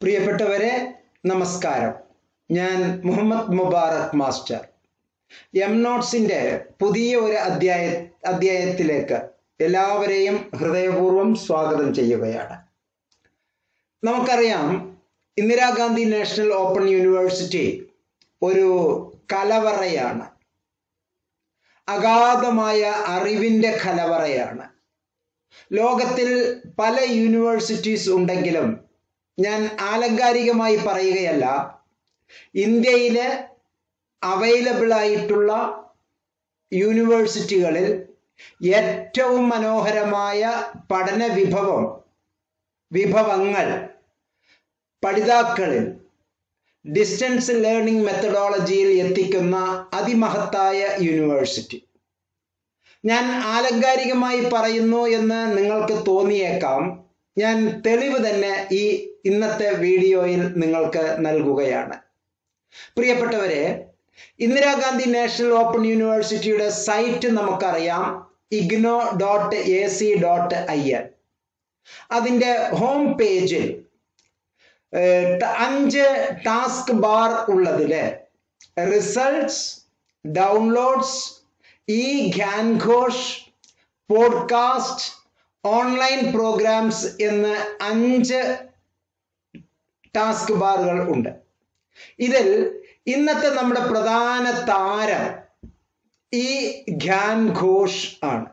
പ്രിയപ്പെട്ടവരെ നമസ്കാരം. ഞാൻ മുഹമ്മദ് മുബാറക് മാസ്റ്റർ. എം നോട്ട്സിന്റെ പുതിയ ഒരു അധ്യായത്തിലേക്ക് എല്ലാവരെയും ഹൃദയപൂർവ്വം സ്വാഗതം ചെയ്യുകയാണ്. നമുക്കറിയാം, ഇന്ദിരാഗാന്ധി നാഷണൽ ഓപ്പൺ യൂണിവേഴ്സിറ്റി ഒരു കലവറയാണ്, അഗാധമായ അറിവിന്റെ കലവറയാണ്. ലോകത്തിൽ പല യൂണിവേഴ്സിറ്റീസ് ഉണ്ടെങ്കിലും ഞാൻ ആലങ്കാരികമായി പറയുകയല്ല, ഇന്ത്യയിലെ അവൈലബിൾ ആയിട്ടുള്ള യൂണിവേഴ്സിറ്റികളിൽ ഏറ്റവും മനോഹരമായ പഠന വിഭവങ്ങൾ പഠിതാക്കളിൽ ഡിസ്റ്റൻസ് ലേണിംഗ് മെത്തഡോളജിയിൽ എത്തിക്കുന്ന അതിമഹത്തായ യൂണിവേഴ്സിറ്റി. ഞാൻ ആലങ്കാരികമായി പറയുന്നു എന്ന് നിങ്ങൾക്ക് തോന്നിയേക്കാം. ഞാൻ തെളിവ് തന്നെ ഇന്നത്തെ വീഡിയോയിൽ നിങ്ങൾക്ക് നൽകുകയാണ്. പ്രിയപ്പെട്ടവരെ, ഇന്ദിരാഗാന്ധി നാഷണൽ ഓപ്പൺ യൂണിവേഴ്സിറ്റിയുടെ സൈറ്റ് നമുക്കറിയാം, igno.ac.in. അതിൻ്റെ ഹോം പേജിൽ 5 ടാസ്ക് ബാർ ഉള്ളതില് results, downloads, Gyankosh, podcast, online programs എന്ന് 5 ടാസ്ക് ബാറുകൾ ഉണ്ട്. ഇതിൽ ഇന്നത്തെ നമ്മുടെ പ്രധാന താരം ഗ്യാൻഘോഷ് ആണ്.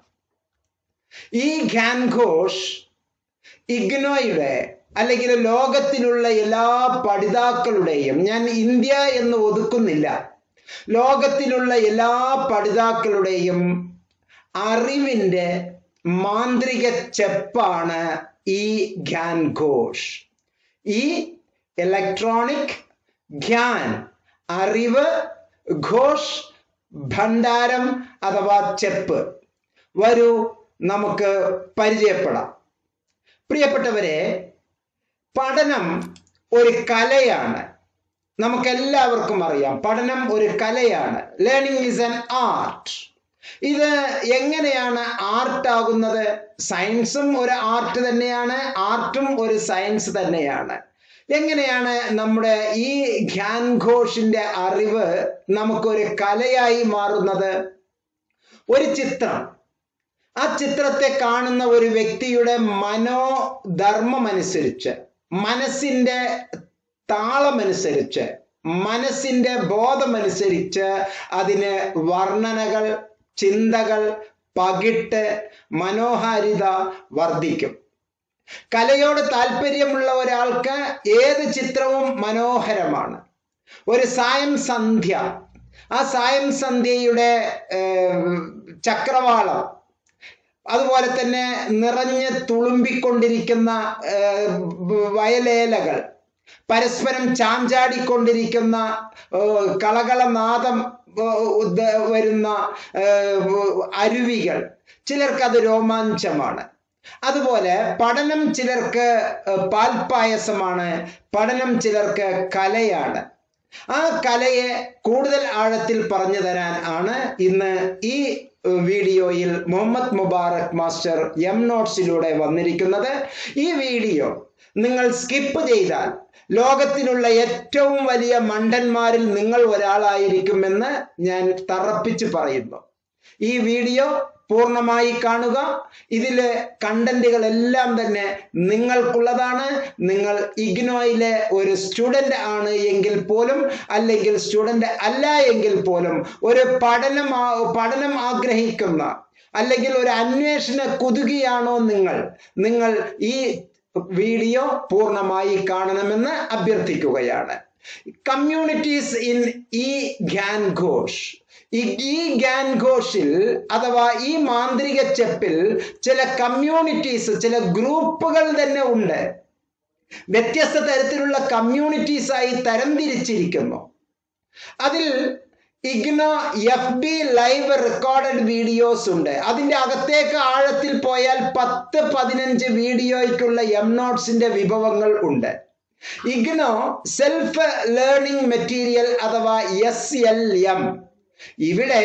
ഗ്യാൻഘോഷ് ഇഗ്നോയുടെ അല്ലെങ്കിൽ ലോകത്തിലുള്ള എല്ലാ പഠിതാക്കളുടെയും, ഞാൻ ഇന്ത്യ എന്ന് ഒതുക്കുന്നില്ല, ലോകത്തിലുള്ള എല്ലാ പഠിതാക്കളുടെയും അറിവിന്റെ മാന്ത്രിക ചെപ്പാണ് ഗ്യാൻഘോഷ്. ഇലക്ട്രോണിക് ഗ്യാൻ, അറിവ്, ഘോഷ്, ഭണ്ഡാരം അഥവാ ചെപ്പ്. വരൂ നമുക്ക് പരിചയപ്പെടാം. പ്രിയപ്പെട്ടവരെ, പഠനം ഒരു കലയാണ്. നമുക്കെല്ലാവർക്കും അറിയാം, പഠനം ഒരു കലയാണ്. Learning is an art. ഇത് എങ്ങനെയാണ് ആർട്ട് ആകുന്നത്? സയൻസും ഒരു ആർട്ട് തന്നെയാണ്, ആർട്ടും ഒരു സയൻസ് തന്നെയാണ്. എങ്ങനെയാണ് നമ്മുടെ ഗ്യാൻഘോഷിന്റെ അറിവ് നമുക്കൊരു കലയായി മാറുന്നത്? ഒരു ചിത്രം, ആ ചിത്രത്തെ കാണുന്ന ഒരു വ്യക്തിയുടെ മനോധർമ്മമനുസരിച്ച്, മനസ്സിന്റെ താളമനുസരിച്ച്, മനസ്സിന്റെ ബോധമനുസരിച്ച് അതിന് വർണ്ണനകൾ, ചിന്തകൾ, പകിട്ട്, മനോഹാരിത വർദ്ധിക്കും. കലയോട് താല്പര്യമുള്ള ഒരാൾക്ക് ഏത് ചിത്രവും മനോഹരമാണ്. ഒരു സായം സന്ധ്യ, ആ സായം സന്ധ്യയുടെ ചക്രവാളം, അതുപോലെ തന്നെ നിറഞ്ഞ് തുളുമ്പിക്കൊണ്ടിരിക്കുന്ന വയലേലകൾ, പരസ്പരം ചാഞ്ചാടിക്കൊണ്ടിരിക്കുന്ന കളകളനാദം വരുന്ന അരുവികൾ, ചിലർക്കത് രോമാഞ്ചമാണ്. അതുപോലെ പഠനം ചിലർക്ക് പാൽപ്പായസമാണ്, പഠനം ചിലർക്ക് കലയാണ്. ആ കലയെ കൂടുതൽ ആഴത്തിൽ പറഞ്ഞു തരാൻ ആണ് ഇന്ന് ഈ വീഡിയോയിൽ മുഹമ്മദ് മുബാറക് മാസ്റ്റർ എം നോട്ട്സിലൂടെ വന്നിരിക്കുന്നത്. ഈ വീഡിയോ നിങ്ങൾ സ്കിപ്പ് ചെയ്താൽ ലോകത്തിലുള്ള ഏറ്റവും വലിയ മണ്ടന്മാരിൽ നിങ്ങൾ ഒരാളായിരിക്കുമെന്ന് ഞാൻ തറപ്പിച്ച് പറയുന്നു. ഈ വീഡിയോ പൂർണ്ണമായി കാണുക. ഇതിലെ കണ്ടന്റുകളെല്ലാം തന്നെ നിങ്ങൾക്കുള്ളതാണ്. നിങ്ങൾ ഇഗ്നോയിലെ ഒരു സ്റ്റുഡന്റ് ആണ് എങ്കിൽ പോലും, അല്ലെങ്കിൽ സ്റ്റുഡന്റ് അല്ല എങ്കിൽ പോലും, ഒരു പഠനം ആഗ്രഹിക്കുന്ന അല്ലെങ്കിൽ ഒരു അന്വേഷണ കുതുകിയാണോ നിങ്ങൾ ഈ വീഡിയോ പൂർണ്ണമായി കാണണമെന്ന് അഭ്യർത്ഥിക്കുകയാണ്. Communities in ഗ്യാൻഘോഷ്. ഗ്യാൻഘോഷിൽ അഥവാ ഈ മാന്ത്രിക ചെപ്പിൽ ചില കമ്മ്യൂണിറ്റീസ്, ചില ഗ്രൂപ്പുകൾ തന്നെ ഉണ്ട്. വ്യത്യസ്ത തരത്തിലുള്ള കമ്മ്യൂണിറ്റീസ് ആയി തരംതിരിച്ചിരിക്കുന്നു. അതിൽ IGNOU FB live recorded videos ഉണ്ട്. അതിൻ്റെ അകത്തേക്ക് ആഴത്തിൽ പോയാൽ 10-15 വീഡിയോയ്ക്കുള്ള എം നോട്ട്സിന്റെ വിഭവങ്ങൾ ഉണ്ട്. ഇഗ്നോ സെൽഫ് ലേണിംഗ് മെറ്റീരിയൽ അഥവാ SLM, ഇവിടെ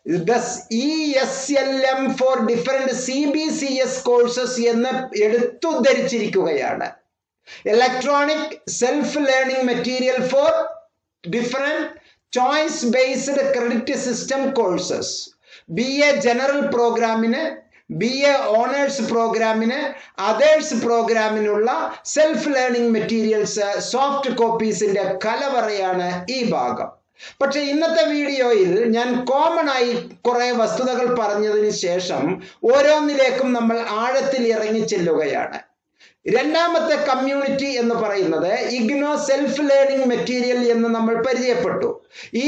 ESLM for different CBCS courses എന്ന് എടുത്തുദ്ധരിച്ചിരിക്കുകയാണ്. Electronic self-learning material for different choice-based credit system courses. BA General പ്രോഗ്രാമിന്, BA Honors പ്രോഗ്രാമിന്, അതേഴ്സ് പ്രോഗ്രാമിനുള്ള സെൽഫ് ലേണിംഗ് മെറ്റീരിയൽസ് സോഫ്റ്റ് കോപ്പീസിന്റെ കലവറയാണ് ഈ ഭാഗം. പക്ഷെ ഇന്നത്തെ വീഡിയോയിൽ ഞാൻ കോമൺ ആയി കുറെ വസ്തുതകൾ പറഞ്ഞതിന് ശേഷം ഓരോന്നിലേക്കും നമ്മൾ ആഴത്തിൽ ഇറങ്ങി ചെല്ലുകയാണ്. രണ്ടാമത്തെ കമ്മ്യൂണിറ്റി എന്ന് പറയുന്നത് ഇഗ്നോ സെൽഫ് ലേണിംഗ് മെറ്റീരിയൽ എന്ന് നമ്മൾ പരിചയപ്പെട്ടു. ഈ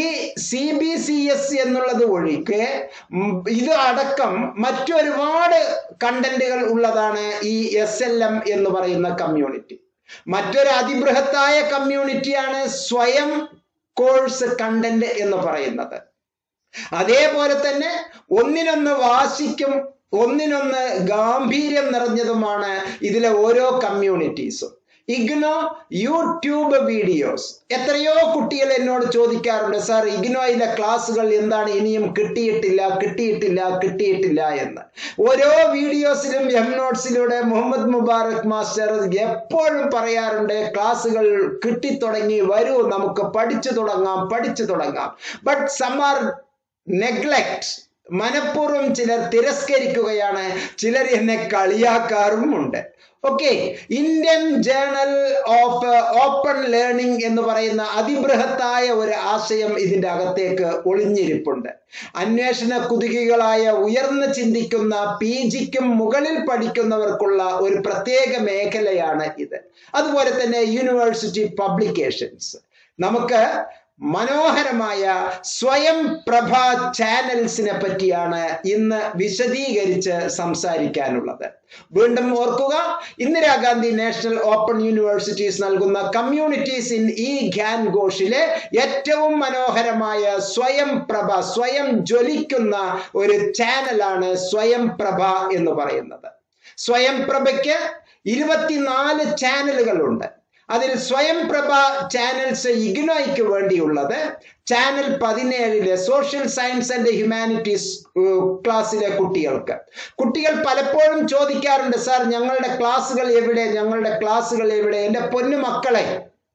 CBCS എന്നുള്ളത് ഒഴികെ ഇത് അടക്കം മറ്റൊരുപാട് കണ്ടന്റുകൾ ഉള്ളതാണ് ഈ SLM എന്ന് പറയുന്ന കമ്മ്യൂണിറ്റി. മറ്റൊരു അതിബൃഹത്തായ കമ്മ്യൂണിറ്റിയാണ് സ്വയം കോഴ്സ് കണ്ടന്റ് എന്ന് പറയുന്നത്. അതേപോലെ തന്നെ ഒന്നിനൊന്ന് വാശിക്കും ഒന്നിനൊന്ന് ഗാംഭീര്യം നിറഞ്ഞതുമാണ് ഇതിലെ ഓരോ കമ്മ്യൂണിറ്റീസും. IGNOU YouTube videos. എത്രയോ കുട്ടികൾ എന്നോട് ചോദിക്കാറുണ്ട്, സാർ ഇഗ്നോയിലെ ക്ലാസ്സുകൾ എന്താണ് ഇനിയും കിട്ടിയിട്ടില്ല എന്ന്. ഓരോ വീഡിയോസിലും നോട്ട്സിലൂടെ മുഹമ്മദ് മുബാറക് മാസ്റ്റർ എപ്പോഴും പറയാറുണ്ട്, ക്ലാസ്സുകൾ കിട്ടിത്തുടങ്ങി, വരൂ നമുക്ക് പഠിച്ചു തുടങ്ങാം. But some are neglect. മനഃപൂർവ്വം ചിലർ തിരസ്കരിക്കുകയാണ്, ചിലർ എന്നെ കളിയാക്കാറുമുണ്ട്. Okay, Indian journal of open learning എന്ന് പറയുന്ന അതിബൃഹത്തായ ഒരു ആശയം ഇതിന്റെ അകത്തേക്ക് ഒളിഞ്ഞിരിപ്പുണ്ട്. അന്വേഷണ കുതുകികളായ ഉയർന്നു ചിന്തിക്കുന്ന PGക്കും മുകളിൽ പഠിക്കുന്നവർക്കുള്ള ഒരു പ്രത്യേക മേഖലയാണ് ഇത്. അതുപോലെ തന്നെ യൂണിവേഴ്സിറ്റി പബ്ലിക്കേഷൻസ്. നമുക്ക് മനോഹരമായ സ്വയം പ്രഭ ചാനൽസിനെ പറ്റിയാണ് ഇന്ന് വിശദീകരിച്ച് സംസാരിക്കാനുള്ളത്. വീണ്ടും ഓർക്കുക, ഇന്ദിരാഗാന്ധി നാഷണൽ ഓപ്പൺ യൂണിവേഴ്സിറ്റീസ് നൽകുന്ന കമ്മ്യൂണിറ്റീസ് ഇൻ ഈ ഗ്യാൻ ഘോഷിലെ ഏറ്റവും മനോഹരമായ സ്വയം പ്രഭ, സ്വയം ജ്വലിക്കുന്ന ഒരു ചാനലാണ് സ്വയം പ്രഭ എന്ന് പറയുന്നത്. സ്വയം പ്രഭയ്ക്ക് 24 ചാനലുകളുണ്ട്. അതിൽ സ്വയം പ്രഭ ചാനൽസ് ഇഗ്നോയ്ക്ക് വേണ്ടിയുള്ളത് channel 17 social science and humanities ക്ലാസ്സിലെ കുട്ടികൾ പലപ്പോഴും ചോദിക്കാറുണ്ട്, സാർ ഞങ്ങളുടെ ക്ലാസ്സുകൾ എവിടെ? എൻ്റെ പൊന്നു മക്കളെ,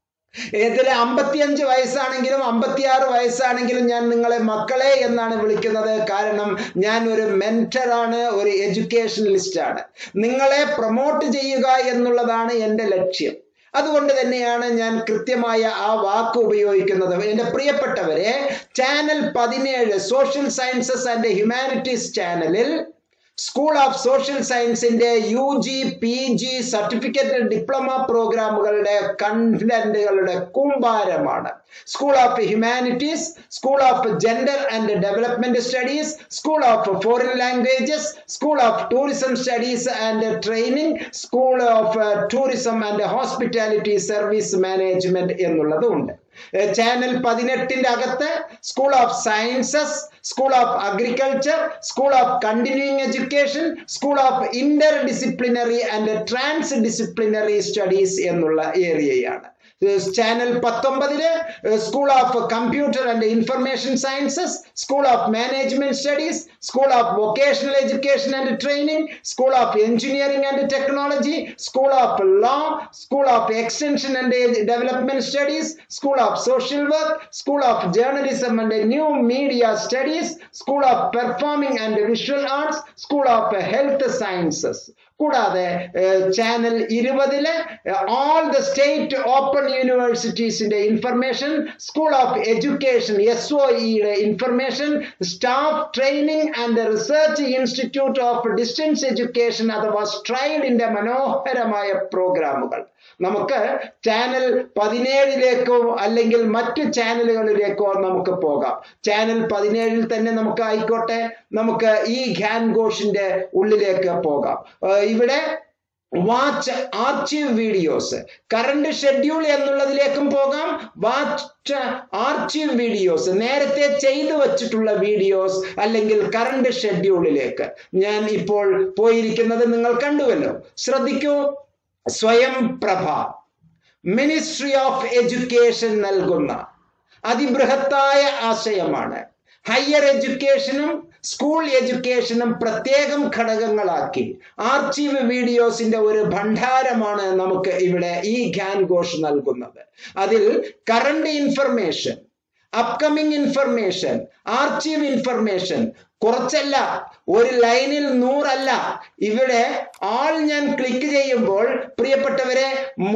ഇതിൽ 55 വയസ്സാണെങ്കിലും 56 വയസ്സാണെങ്കിലും ഞാൻ നിങ്ങളെ മക്കളെ എന്നാണ് വിളിക്കുന്നത്. കാരണം ഞാൻ ഒരു മെന്ററാണ്, ഒരു എഡ്യൂക്കേഷണലിസ്റ്റാണ്. നിങ്ങളെ പ്രൊമോട്ട് ചെയ്യുക എന്നുള്ളതാണ് എൻ്റെ ലക്ഷ്യം. അതുകൊണ്ട് തന്നെയാണ് ഞാൻ കൃത്യമായ ആ വാക്ക് ഉപയോഗിക്കുന്നത്. എൻ്റെ പ്രിയപ്പെട്ടവരെ, channel 17 social sciences and humanities ചാനലിൽ സ്കൂൾ ഓഫ് സോഷ്യൽ സയൻസിന്റെ UG PG സർട്ടിഫിക്കറ്റ് ഡിപ്ലോമ പ്രോഗ്രാമുകളുടെ കണ്ടന്റുകളുടെ കൂമ്പാരമാണ്. School of humanities, school of gender and development studies, school of foreign languages, school of tourism studies and training, school of tourism and hospitality service management എന്നുള്ളതുണ്ട്. Channel 18ന്റെ അകത്ത് school of sciences, school of agriculture, school of continuing education, school of interdisciplinary and transdisciplinary studies എന്നുള്ള ഏരിയയാണ്. Channel 19 school of computer and information sciences, school of management studies, school of vocational education and training, school of engineering and technology, school of law, school of extension and development studies, school of social work, school of journalism and new media studies, school of performing and visual arts, school of health sciences. കൂടാതെ channel 20 all the state open യൂണിവേഴ്സിറ്റീസിന്റെ information, school of education SOEയുടെ information, staff training and research institute of distance education അഥവാ സ്ട്രൈഡിന്റെ മനോഹരമായ പ്രോഗ്രാമുകൾ. നമുക്ക് channel 17ലേക്കോ അല്ലെങ്കിൽ മറ്റു ചാനലുകളിലേക്കോ നമുക്ക് പോകാം. ചാനൽ 17 തന്നെ നമുക്ക് ആയിക്കോട്ടെ, നമുക്ക് ഈ ഗ്യാൻ ഘോഷിന്റെ ഉള്ളിലേക്ക് പോകാം. ഇവിടെ watch archive videos, current schedule എന്നുള്ളതിലേക്കും പോകാം. വാച്ച് ആർച്ചീവ് വീഡിയോസ്, നേരത്തെ ചെയ്തു വച്ചിട്ടുള്ള വീഡിയോസ് അല്ലെങ്കിൽ കറണ്ട് ഷെഡ്യൂളിലേക്ക് ഞാൻ ഇപ്പോൾ പോയിരിക്കുന്നത് നിങ്ങൾ കണ്ടുവല്ലോ. ശ്രദ്ധിക്കൂ, സ്വയം പ്രഭ മിനിസ്ട്രി ഓഫ് എഡ്യൂക്കേഷൻ നൽകുന്ന അതിബൃഹത്തായ ആശയമാണ്. ഹയർ എഡ്യൂക്കേഷനും സ്കൂൾ എഡ്യൂക്കേഷനും പ്രത്യേകം ഘടകങ്ങളാക്കി ആർച്ചീവ് വീഡിയോസിന്റെ ഒരു ഭണ്ഡാരമാണ് നമുക്ക് ഇവിടെ ഈ ഗ്യാൻ ഘോഷ് നൽകുന്നത്. അതിൽ current information, upcoming information, archive information, കുറച്ചല്ല, ഒരു ലൈനിൽ 100 അല്ല, ഇവിടെ ആൾ ഞാൻ ക്ലിക്ക് ചെയ്യുമ്പോൾ പ്രിയപ്പെട്ടവരെ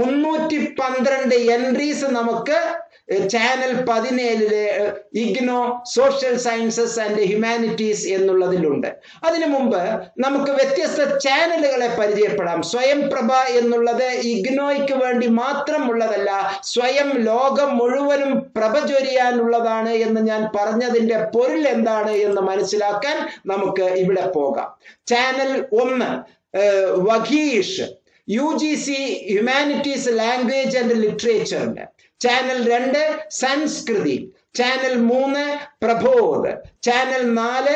312 എൻട്രീസ് നമുക്ക് channel 17 IGNOU social sciences and humanities എന്നുള്ളതിലുണ്ട്. അതിനു മുമ്പ് നമുക്ക് വ്യത്യസ്ത ചാനലുകളെ പരിചയപ്പെടാം. സ്വയം പ്രഭ എന്നുള്ളത് ഇഗ്നോയ്ക്ക് വേണ്ടി മാത്രം ഉള്ളതല്ല, സ്വയം ലോകം മുഴുവനും പ്രഭ ചൊരിയാനുള്ളതാണ് എന്ന് ഞാൻ പറഞ്ഞതിന്റെ പൊരുൾ എന്താണ് എന്ന് മനസ്സിലാക്കാൻ നമുക്ക് ഇവിടെ പോകാം. Channel 1 Vageesh UGC humanities language and ലിറ്ററേച്ചറിന്റെ. Channel 2 Samskriti. Channel 3 Prabodh. Channel 4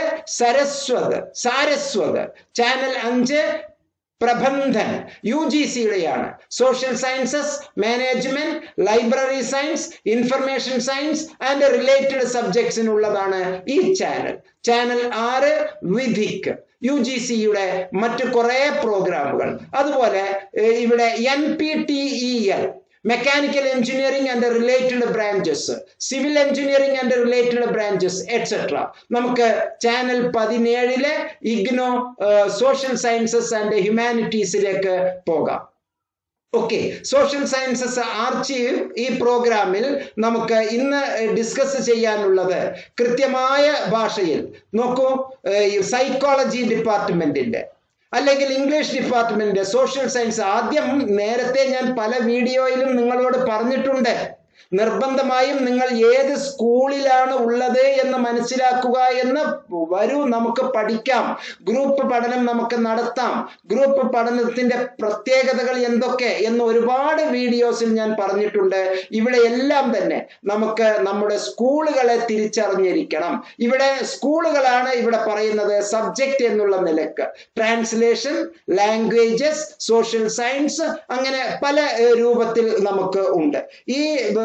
Saraswat. Channel 5 Prabandhan UGCയുടെയാണ്. Social sciences, management, library science, information science and related സബ്ജക്ട്സിനുള്ളതാണ് ഈ ചാനൽ. ചാനൽ 6 വിധിക്, UGCയുടെ മറ്റു കുറെ പ്രോഗ്രാമുകൾ. അതുപോലെ ഇവിടെ NPTEL mechanical engineering and related branches, civil engineering and related branches etcetera. നമുക്ക് channel 17 IGNOU social sciences and ഹ്യൂമാനിറ്റീസിലേക്ക് പോകാം. ഓക്കെ, സോഷ്യൽ സയൻസസ് ആർച്ചീവ് ഈ പ്രോഗ്രാമിൽ നമുക്ക് ഇന്ന് ഡിസ്കസ് ചെയ്യാനുള്ളത് കൃത്യമായ ഭാഷയിൽ നോക്കൂ. സൈക്കോളജി ഡിപ്പാർട്ട്മെന്റിന്റെ അല്ലെങ്കിൽ ഇംഗ്ലീഷ് ഡിപ്പാർട്ട്മെന്റ് സോഷ്യൽ സയൻസ്. ആദ്യം നേരത്തെ ഞാൻ പല വീഡിയോയിലും നിങ്ങളോട് പറഞ്ഞിട്ടുണ്ട്, നിർബന്ധമായും നിങ്ങൾ ഏത് സ്കൂളിലാണ് ഉള്ളത് എന്ന് മനസ്സിലാക്കുക എന്ന് വരൂ, നമുക്ക് പഠിക്കാം. ഗ്രൂപ്പ് പഠനം നമുക്ക് നടത്താം. ഗ്രൂപ്പ് പഠനത്തിന്റെ പ്രത്യേകതകൾ എന്തൊക്കെ എന്ന് ഒരുപാട് വീഡിയോസിൽ ഞാൻ പറഞ്ഞിട്ടുണ്ട്. ഇവിടെ എല്ലാം തന്നെ നമുക്ക് നമ്മുടെ സ്കൂളുകളെ തിരിച്ചറിഞ്ഞിരിക്കണം. ഇവിടെ സ്കൂളുകളാണ് ഇവിടെ പറയുന്നത് സബ്ജക്റ്റ് എന്നുള്ള നിലക്ക്. ട്രാൻസ്ലേഷൻ, ലാംഗ്വേജസ്, സോഷ്യൽ സയൻസ്, അങ്ങനെ പല രൂപത്തിൽ നമുക്ക് ഉണ്ട്. ഈ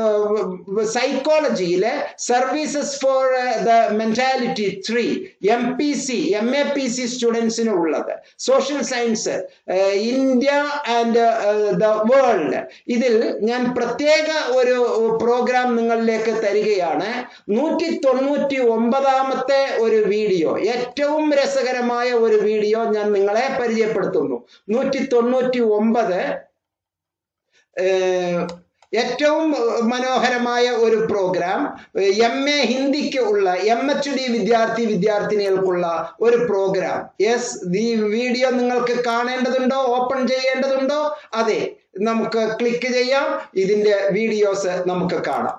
സൈക്കോളജിയിലെ services for the mentality 3 MAPC സ്റ്റുഡൻസിന് ഉള്ളത്. Social science India and the world, ഇതിൽ ഞാൻ പ്രത്യേക ഒരു പ്രോഗ്രാം നിങ്ങളിലേക്ക് തരികയാണ്. 199ാമത്തെ ഒരു വീഡിയോ, ഏറ്റവും രസകരമായ ഒരു വീഡിയോ ഞാൻ നിങ്ങളെ പരിചയപ്പെടുത്തുന്നു. 199 ഏറ്റവും മനോഹരമായ ഒരു പ്രോഗ്രാം. MA ഹിന്ദിക്ക് ഉള്ള MHD വിദ്യാർത്ഥിനികൾക്കുള്ള ഒരു പ്രോഗ്രാം. യെസ്, ഈ വീഡിയോ നിങ്ങൾക്ക് കാണേണ്ടതുണ്ടോ, ഓപ്പൺ ചെയ്യേണ്ടതുണ്ടോ? അതെ, നമുക്ക് ക്ലിക്ക് ചെയ്യാം. ഇതിന്റെ വീഡിയോസ് നമുക്ക് കാണാം.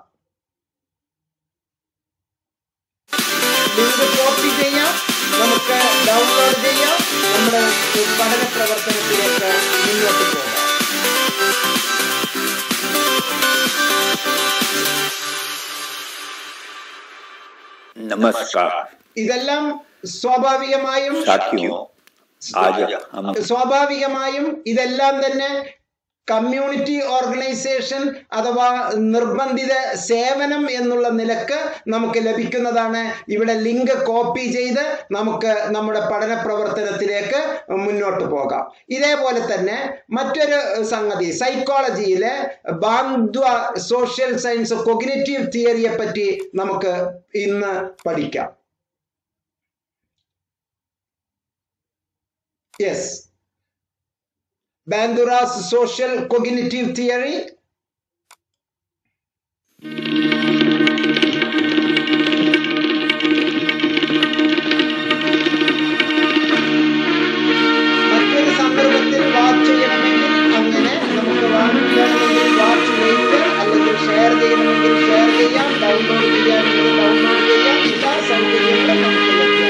ലിങ്ക് കോപ്പി ചെയ്യാം, നമുക്ക് ഡൗൺലോഡ് ചെയ്യാം. നമ്മുടെ പഠന പ്രവർത്തനത്തിലേക്ക് മുന്നോട്ട് പോകാം. नमस्कार. ഇതെല്ലാം സ്വാഭാവികമായും ഇതെല്ലാം തന്നെ കമ്മ്യൂണിറ്റി ഓർഗനൈസേഷൻ അഥവാ നിർബന്ധിത സേവനം എന്നുള്ള നിലക്ക് നമുക്ക് ലഭിക്കുന്നതാണ്. ഇവിടെ ലിങ്ക് കോപ്പി ചെയ്ത് നമുക്ക് നമ്മുടെ പഠന പ്രവർത്തനത്തിലേക്ക് മുന്നോട്ട് പോകാം. ഇതേപോലെ തന്നെ മറ്റൊരു സംഗതി, സൈക്കോളജിയിലെ ബാന്ദ്വ സോഷ്യൽ സയൻസ് കൊഗ്നിറ്റീവ് തിയറിയെ പറ്റി നമുക്ക് ഇന്ന് പഠിക്കാം. Yes, Bandura's social cognitive theory. മറ്റൊരു സന്ദർഭത്തിൽ വാച്ച് ചെയ്യണമെങ്കിൽ അങ്ങനെ നമുക്ക് വാച്ച് വെയിറ്റ് അല്ലെങ്കിൽ ഷെയർ ചെയ്യണമെങ്കിൽ ഷെയർ ചെയ്യാം, ഡൗൺലോഡ് ചെയ്യാമെങ്കിൽ ഡൗൺലോഡ് ചെയ്യാം. എല്ലാ സൗകര്യങ്ങളും നമുക്ക് ലഭ്യമാണ്.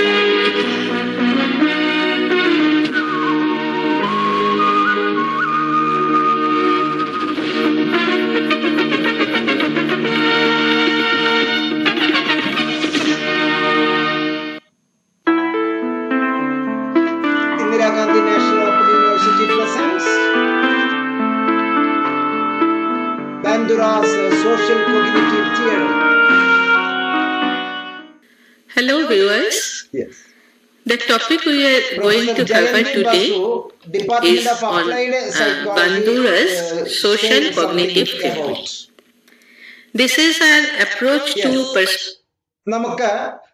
Bandura's social cognitive theory. Hello viewers. Yes. The topic we are going to cover today is on Bandura's social cognitive theory. This is our approach to നമുക്ക്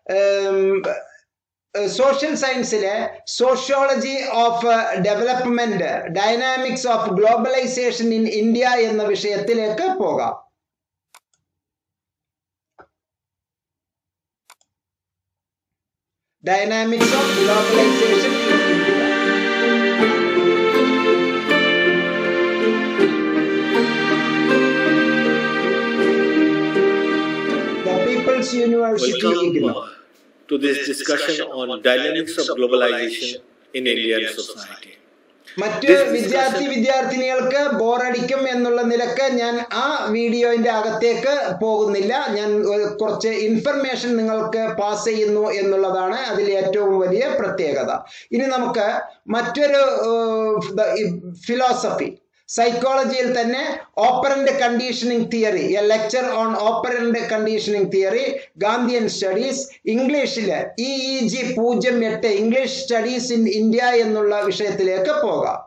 സോഷ്യൽ സയൻസിലെ sociology of development dynamics of globalization in India എന്ന വിഷയത്തിലേക്ക് പോകാം. Dynamics of globalization in India. The People's University. Welcome to this discussion on dynamics of globalization in Indian society. മറ്റ് വിദ്യാർത്ഥിനികൾക്ക് ബോറടിക്കും എന്നുള്ള നിലക്ക് ഞാൻ ആ വീഡിയോന്റെ അകത്തേക്ക് പോകുന്നില്ല. ഞാൻ കുറച്ച് ഇൻഫർമേഷൻ നിങ്ങൾക്ക് പാസ് ചെയ്യുന്നു എന്നുള്ളതാണ് അതിൽ ഏറ്റവും വലിയ പ്രത്യേകത. ഇനി നമുക്ക് മറ്റൊരു ഫിലോസഫി, സൈക്കോളജിയിൽ തന്നെ operant conditioning theory, a lecture on operant conditioning theory, Gandhian studies, ഇംഗ്ലീഷില് EEG 08 English studies in India എന്നുള്ള വിഷയത്തിലേക്ക് പോകാം.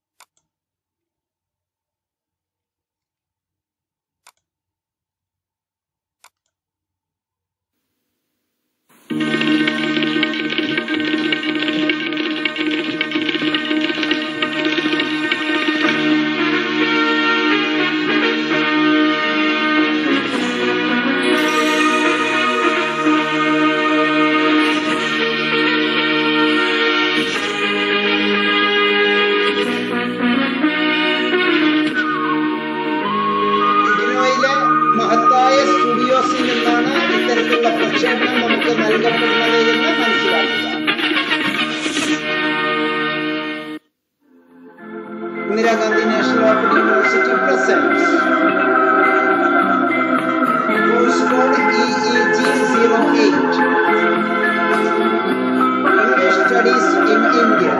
Indira Gandhi National Open University presents course code EEG 08 English Studies in India.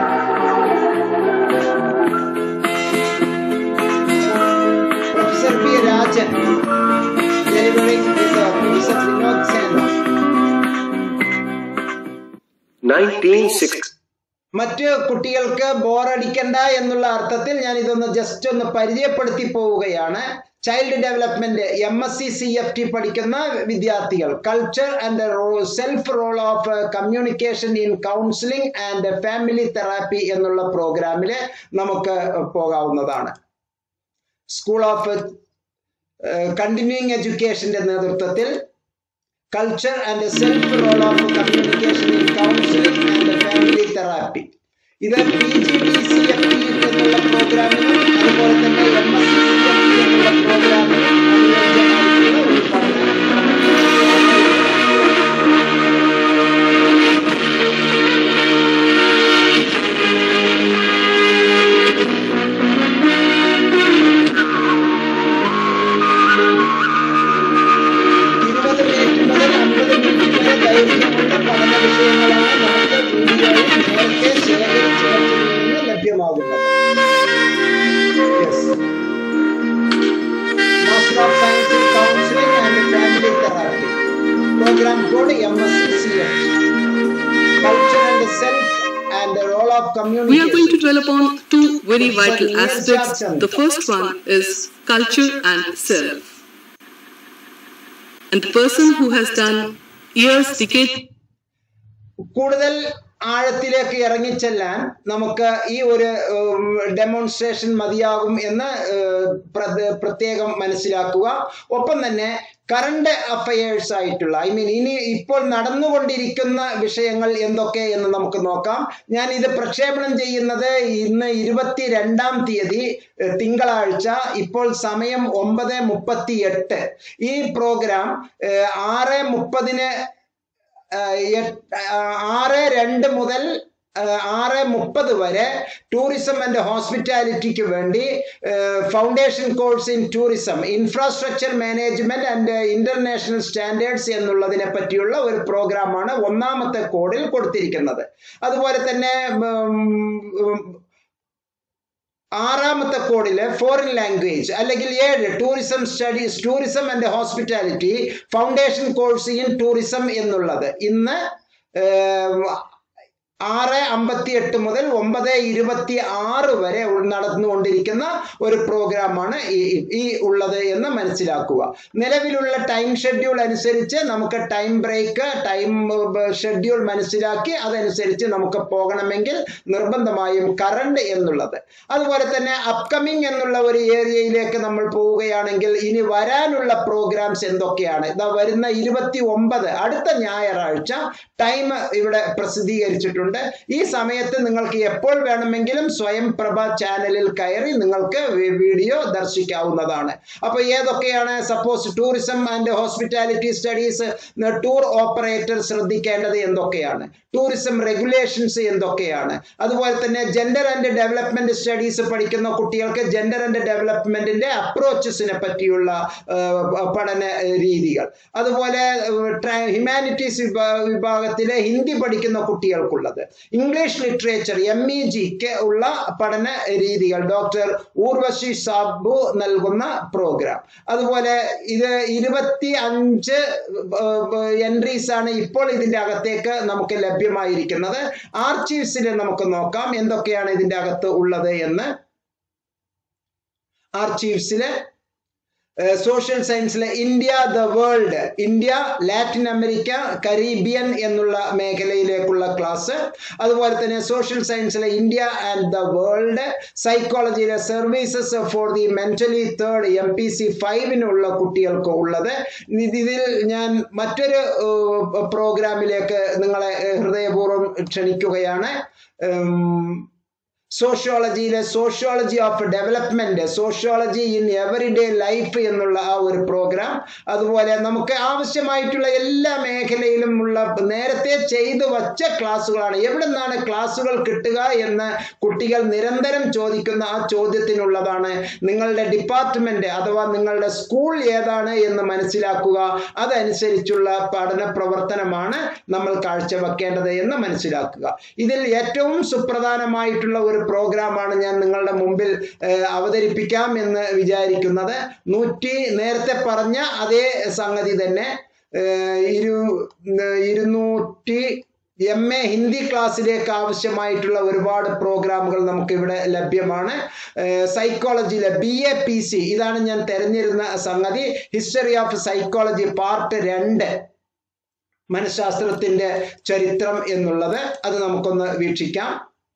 Professor P. Rajan delivering with Professor Vinod Sen. 1960. മറ്റ് കുട്ടികൾക്ക് ബോറടിക്കണ്ട എന്നുള്ള അർത്ഥത്തിൽ ഞാൻ ഇതൊന്ന് ജസ്റ്റ് ഒന്ന് പരിചയപ്പെടുത്തി പോവുകയാണ്. ചൈൽഡ് ഡെവലപ്മെന്റ് MSc CFT പഠിക്കുന്ന വിദ്യാർത്ഥികൾ, culture and self role of communication in counselling and family therapy എന്നുള്ള പ്രോഗ്രാമില് നമുക്ക് പോകാവുന്നതാണ്. സ്കൂൾ ഓഫ് കണ്ടിന്യൂയിങ് എഡ്യൂക്കേഷന്റെ നേതൃത്വത്തിൽ culture and self role of communication in counselling and family therapy. ഇത് PGDCFT എന്നുള്ള പ്രോഗ്രാമിനും അതുപോലെ തന്നെ MSc CFT എന്നുള്ള പ്രോഗ്രാമിനും അനുയോജ്യമായിട്ടുള്ള ഒരു പഠനം. Master of Science in Counseling and Family Therapy. Program code MSc CFT. Culture and Self and the Role of Communication. We are going to dwell upon two very vital aspects. The first one is culture and self. And the person who has done years, decades, കൂടുതൽ ആഴത്തിലേക്ക് ഇറങ്ങിച്ചെല്ലാൻ നമുക്ക് ഈ ഒരു demonstration മതിയാകും എന്ന് പ്രത്യേകം മനസ്സിലാക്കുക. ഒപ്പം തന്നെ കറണ്ട് അഫയേഴ്സ് ആയിട്ടുള്ള ഇനി ഇപ്പോൾ നടന്നുകൊണ്ടിരിക്കുന്ന വിഷയങ്ങൾ എന്തൊക്കെ എന്ന് നമുക്ക് നോക്കാം. ഞാൻ ഇത് പ്രക്ഷേപണം ചെയ്യുന്നത് ഇന്ന് 22-ാം തീയതി തിങ്കളാഴ്ച. ഇപ്പോൾ സമയം 9:38. ഈ പ്രോഗ്രാം 6:30 6:02 മുതൽ 6:30 വരെ ടൂറിസം ആൻഡ് ഹോസ്പിറ്റാലിറ്റിക്ക് വേണ്ടി foundation course in tourism, infrastructure management and international standards എന്നുള്ളതിനെ പറ്റിയുള്ള ഒരു പ്രോഗ്രാമാണ് ഒന്നാമത്തെ കോഡിൽ കൊടുത്തിരിക്കുന്നത്. അതുപോലെ തന്നെ ആറാമത്തെ കോഡിലെ ഫോറിൻ ലാംഗ്വേജ് അല്ലെങ്കിൽ 7 tourism studies, tourism and hospitality foundation course in tourism എന്നുള്ളത് ഇന്ന് 6:58 മുതൽ 9:26 വരെ നടന്നുകൊണ്ടിരിക്കുന്ന ഒരു പ്രോഗ്രാമാണ് ഈ ഉള്ളത് എന്ന് മനസ്സിലാക്കുക. നിലവിലുള്ള ടൈം ഷെഡ്യൂൾ അനുസരിച്ച് നമുക്ക് ടൈം ബ്രേക്ക്, ടൈം ഷെഡ്യൂൾ മനസ്സിലാക്കി അതനുസരിച്ച് നമുക്ക് പോകണമെങ്കിൽ നിർബന്ധമായും കറണ്ട് എന്നുള്ളത്. അതുപോലെ തന്നെ അപ്കമിങ് എന്നുള്ള ഒരു ഏരിയയിലേക്ക് നമ്മൾ പോവുകയാണെങ്കിൽ ഇനി വരാനുള്ള പ്രോഗ്രാംസ് എന്തൊക്കെയാണ്? ഇതാ വരുന്ന 29 അടുത്ത ഞായറാഴ്ച ടൈം ഇവിടെ പ്രസിദ്ധീകരിച്ചിട്ടുണ്ട്. ഈ സമയത്ത് നിങ്ങൾക്ക് എപ്പോൾ വേണമെങ്കിലും സ്വയം പ്രഭ ചാനലിൽ കയറി നിങ്ങൾക്ക് വീഡിയോ ദർശിക്കാവുന്നതാണ്. അപ്പൊ ഏതൊക്കെയാണ്? Suppose tourism and hospitality studies, tour operator ശ്രദ്ധിക്കേണ്ടത് എന്തൊക്കെയാണ്? ടൂറിസം റെഗുലേഷൻസ് എന്തൊക്കെയാണ്? അതുപോലെ തന്നെ ജെൻഡർ ആൻഡ് ഡെവലപ്മെന്റ് സ്റ്റഡീസ് പഠിക്കുന്ന കുട്ടികൾക്ക് ജെൻഡർ ആൻഡ് ഡെവലപ്മെന്റിന്റെ അപ്രോച്ചസിനെ പറ്റിയുള്ള പഠന രീതികൾ, അതുപോലെ ഹ്യൂമാനിറ്റീസ് വിഭാഗത്തിലെ ഹിന്ദി പഠിക്കുന്ന കുട്ടികൾക്കുള്ളത്, ഇംഗ്ലീഷ് ലിറ്ററേച്ചർ MEGക്ക് ഉള്ള പഠന രീതികൾ ഡോക്ടർ ഊർവശി സാബു നൽകുന്ന പ്രോഗ്രാം. അതുപോലെ ഇത് 25 എൻട്രീസ് ആണ് ഇപ്പോൾ ഇതിന്റെ അകത്തേക്ക് നമുക്ക് ലഭ്യമായിരിക്കുന്നത്. ആർച്ചീവ്സിൽ നമുക്ക് നോക്കാം എന്തൊക്കെയാണ് ഇതിന്റെ അകത്ത് ഉള്ളത് എന്ന്. ആർച്ചീവ്സിലെ സോഷ്യൽ സയൻസിലെ India the world, India, Latin America, Caribbean എന്നുള്ള മേഖലയിലേക്കുള്ള ക്ലാസ്. അതുപോലെ തന്നെ സോഷ്യൽ സയൻസിലെ ഇന്ത്യ ആൻഡ് ദ വേൾഡ്, സൈക്കോളജിയിലെ services for the mentally third MPC 5-നുള്ള കുട്ടികൾക്ക് ഉള്ളത്. ഇതിൽ ഞാൻ മറ്റൊരു പ്രോഗ്രാമിലേക്ക് നിങ്ങളെ ഹൃദയപൂർവ്വം ക്ഷണിക്കുകയാണ്. സോഷ്യോളജിയിലെ sociology of development, sociology in everyday life എന്നുള്ള ആ ഒരു പ്രോഗ്രാം. അതുപോലെ നമുക്ക് ആവശ്യമായിട്ടുള്ള എല്ലാ മേഖലയിലും ഉള്ള നേരത്തെ ചെയ്തു വച്ച ക്ലാസ്സുകളാണ്. എവിടെ നിന്നാണ് ക്ലാസ്സുകൾ കിട്ടുക എന്ന് കുട്ടികൾ നിരന്തരം ചോദിക്കുന്ന ആ ചോദ്യത്തിനുള്ളതാണ്. നിങ്ങളുടെ ഡിപ്പാർട്ട്മെന്റ് അഥവാ നിങ്ങളുടെ സ്കൂൾ ഏതാണ് എന്ന് മനസ്സിലാക്കുക. അതനുസരിച്ചുള്ള പഠന പ്രവർത്തനമാണ് നമ്മൾ കാഴ്ചവെക്കേണ്ടത് എന്ന് മനസ്സിലാക്കുക. ഇതിൽ ഏറ്റവും സുപ്രധാനമായിട്ടുള്ള ഒരു പ്രോഗ്രാമാണ് ഞാൻ നിങ്ങളുടെ മുമ്പിൽ അവതരിപ്പിക്കാം എന്ന് വിചാരിക്കുന്നത്. നേരത്തെ പറഞ്ഞ അതേ സംഗതി തന്നെ 200 MA ഹിന്ദി ക്ലാസ്സിലേക്ക് ആവശ്യമായിട്ടുള്ള ഒരുപാട് പ്രോഗ്രാമുകൾ നമുക്ക് ഇവിടെ ലഭ്യമാണ്. സൈക്കോളജിയിലെ BA PC ഇതാണ് ഞാൻ തെരഞ്ഞിരുന്ന സംഗതി. ഹിസ്റ്ററി ഓഫ് സൈക്കോളജി പാർട്ട് 2, മനഃശാസ്ത്രത്തിന്റെ ചരിത്രം എന്നുള്ളത്. അത് നമുക്കൊന്ന് വീക്ഷിക്കാം.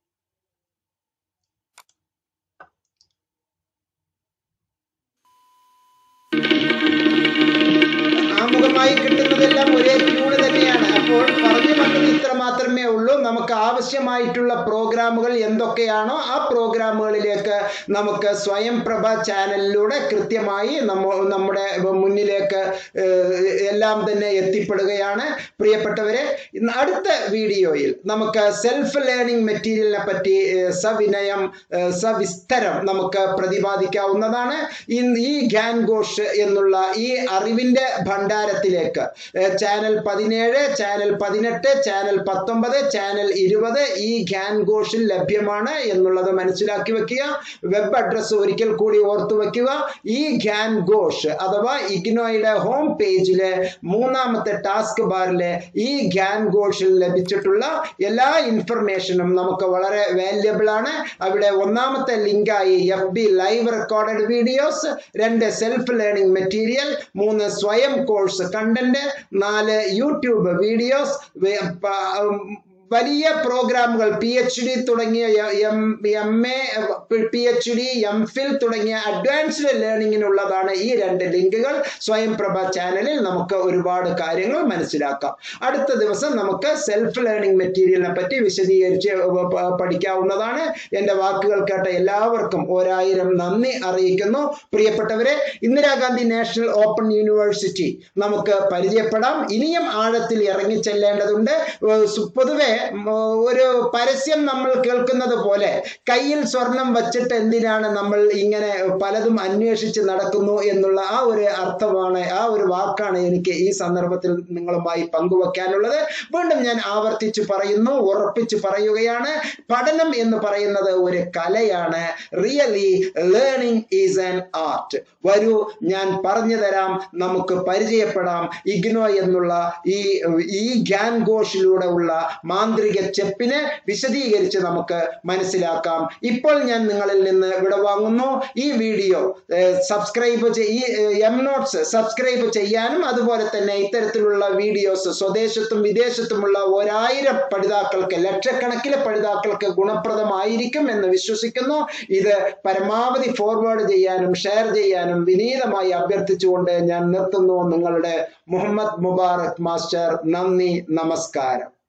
ആമുഖമായി കിട്ടുന്നതെല്ലാം ഒരേ ട്യൂണ് തന്നെയാണ്. അപ്പോൾ പറഞ്ഞു വന്നത് ഇത്ര മാത്രമേ ഉള്ളൂ. നമുക്ക് ആവശ്യമായിട്ടുള്ള പ്രോഗ്രാമുകൾ എന്തൊക്കെയാണോ ആ പ്രോഗ്രാമുകളിലേക്ക് നമുക്ക് സ്വയം പ്രഭ ചാനലിലൂടെ കൃത്യമായി നമ്മുടെ മുന്നിലേക്ക് എല്ലാം തന്നെ എത്തിപ്പെടുകയാണ്. പ്രിയപ്പെട്ടവരെ, അടുത്ത വീഡിയോയിൽ നമുക്ക് സെൽഫ് ലേണിംഗ് മെറ്റീരിയലിനെ പറ്റി സവിനയം സവിസ്തരം നമുക്ക് പ്രതിപാദിക്കാവുന്നതാണ്. ഈ ഗ്യാൻ ഘോഷ് എന്നുള്ള ഈ അറിവിന്റെ ഭണ്ഡാരത്തിലേക്ക് channel 17, channel 18, channel 19, channel 20 e Gyan ഘോഷിൽ ലഭ്യമാണ് എന്നുള്ളത് മനസ്സിലാക്കി വെക്കുക. വെബ് അഡ്രസ് ഒരിക്കൽ കൂടി ഓർത്തു വെക്കുക. ഈ ഗ്യാൻ ഘോഷ് അഥവാ ഇഗ്നോയുടെ ഹോം പേജിലെ 3ാമത്തെ ടാസ്ക് ബാറിലെ ഈ ഗ്യാൻ ഘോഷിൽ ലഭിച്ചിട്ടുള്ള എല്ലാ ഇൻഫർമേഷനും നമുക്ക് വളരെ വാല്യബിൾ ആണ്. അവിടെ 1ാമത്തെ ലിങ്കായി FB live recorded videos, 2 self learning material, 3 Swayam course content, 4 YouTube videos, വലിയ പ്രോഗ്രാമുകൾ PhD തുടങ്ങിയ MA, PhD, MPhil തുടങ്ങിയ അഡ്വാൻസ്ഡ് ലേണിംഗിനുള്ളതാണ് ഈ 2 ലിങ്കുകൾ. സ്വയം പ്രഭ ചാനലിൽ നമുക്ക് ഒരുപാട് കാര്യങ്ങൾ മനസ്സിലാക്കാം. അടുത്ത ദിവസം നമുക്ക് സെൽഫ് ലേണിംഗ് മെറ്റീരിയലിനെ പറ്റി വിശദീകരിച്ച് പഠിക്കാവുന്നതാണ്. എൻ്റെ വാക്കുകൾ കേട്ട എല്ലാവർക്കും 1000 നന്ദി അറിയിക്കുന്നു. പ്രിയപ്പെട്ടവരെ, ഇന്ദിരാഗാന്ധി നാഷണൽ ഓപ്പൺ യൂണിവേഴ്സിറ്റി നമുക്ക് പരിചയപ്പെടാം. ഇനിയും ആഴത്തിൽ ഇറങ്ങിച്ചെല്ലേണ്ടതുണ്ട്. പൊതുവെ ഒരു പരസ്യം നമ്മൾ കേൾക്കുന്നത് പോലെ കയ്യിൽ സ്വർണം വച്ചിട്ട് എന്തിനാണ് നമ്മൾ ഇങ്ങനെ പലതും അന്വേഷിച്ച് നടക്കുന്നു എന്നുള്ള ആ ഒരു അർത്ഥമാണ്, ആ ഒരു വാക്കാണ് എനിക്ക് ഈ സന്ദർഭത്തിൽ നിങ്ങളുമായി പങ്കുവെക്കാനുള്ളത്. വീണ്ടും ഞാൻ ആവർത്തിച്ച് പറയുന്നു, ഉറപ്പിച്ച് പറയുകയാണ്, പഠനം എന്ന് പറയുന്നത് ഒരു കലയാണ്. Really learning is an art. വരൂ, ഞാൻ പറഞ്ഞു തരാം, നമുക്ക് പരിചയപ്പെടാം. ഇഗ്നോ എന്നുള്ള ഈ ഗ്യാൻ ഘോഷിലൂടെ ഉള്ള മാന്ത്രിക ചെപ്പിനെ വിശദീകരിച്ച് നമുക്ക് മനസ്സിലാക്കാം. ഇപ്പോൾ ഞാൻ നിങ്ങളിൽ നിന്ന് വിടവാങ്ങുന്നു. ഈ വീഡിയോ ഈ എംനോട്ട്സ് സബ്സ്ക്രൈബ് ചെയ്യാനും അതുപോലെ തന്നെ ഇത്തരത്തിലുള്ള വീഡിയോസ് സ്വദേശത്തും വിദേശത്തുമുള്ള 1000 പഠിതാക്കൾക്ക്, ലക്ഷക്കണക്കിലെ പഠിതാക്കൾക്ക് ഗുണപ്രദമായിരിക്കും എന്ന് വിശ്വസിക്കുന്നു. ഇത് പരമാവധി ഫോർവേഡ് ചെയ്യാനും ഷെയർ ചെയ്യാനും വിനീതമായി അഭ്യർത്ഥിച്ചുകൊണ്ട് ഞാൻ നിർത്തുന്നു. നിങ്ങളുടെ മുഹമ്മദ് മുബാറക് മാസ്റ്റർ. നന്ദി, നമസ്കാരം.